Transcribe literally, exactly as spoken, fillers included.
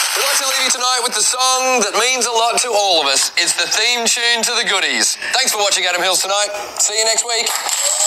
We'd like to leave you tonight with the song that means a lot to all of us. It's the theme tune to The Goodies. Thanks for watching Adam Hills Tonight. See you next week.